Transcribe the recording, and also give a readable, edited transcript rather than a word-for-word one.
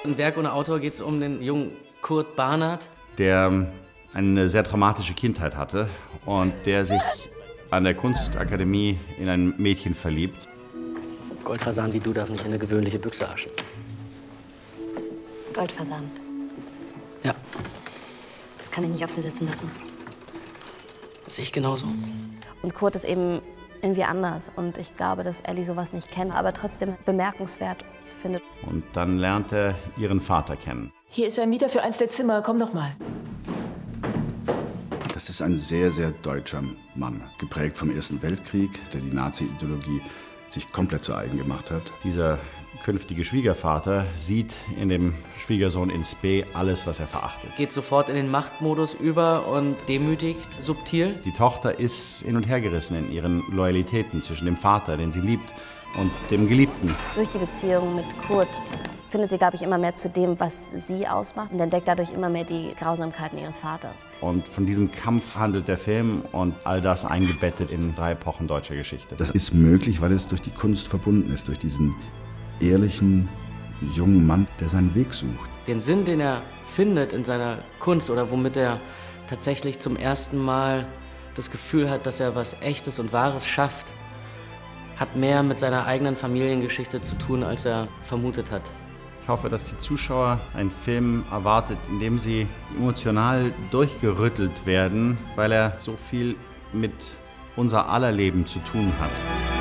Ein Werk ohne Autor geht es um den jungen Kurt Barnard, der eine sehr traumatische Kindheit hatte und der sich an der Kunstakademie in ein Mädchen verliebt. Goldfasan wie du darf nicht in eine gewöhnliche Büchse aschen. Goldfasan. Ja, Das kann ich nicht auf mir sitzen lassen. das sehe ich genauso. Und Kurt ist eben irgendwie anders. Und ich glaube, dass Ellie sowas nicht kennt, aber trotzdem bemerkenswert findet. Und dann lernt er ihren Vater kennen. Hier ist ein Mieter für eins der Zimmer. Komm doch mal. Das ist ein sehr, sehr deutscher Mann, geprägt vom Ersten Weltkrieg, der die Nazi-Ideologie sich komplett zu eigen gemacht hat. Dieser künftige Schwiegervater sieht in dem Schwiegersohn in Spe alles, was er verachtet. Geht sofort in den Machtmodus über und demütigt subtil. Die Tochter ist hin und her gerissen in ihren Loyalitäten zwischen dem Vater, den sie liebt, und dem Geliebten. Durch die Beziehung mit Kurt findet sie, glaube ich, immer mehr zu dem, was sie ausmacht und entdeckt dadurch immer mehr die Grausamkeiten ihres Vaters. Und von diesem Kampf handelt der Film und all das eingebettet in 3 Epochen deutscher Geschichte. Das ist möglich, weil es durch die Kunst verbunden ist, durch diesen ehrlichen, jungen Mann, der seinen Weg sucht. Den Sinn, den er findet in seiner Kunst oder womit er tatsächlich zum ersten Mal das Gefühl hat, dass er was Echtes und Wahres schafft, hat mehr mit seiner eigenen Familiengeschichte zu tun, als er vermutet hat. Ich hoffe, dass die Zuschauer einen Film erwartet, in dem sie emotional durchgerüttelt werden, weil er so viel mit unser aller Leben zu tun hat.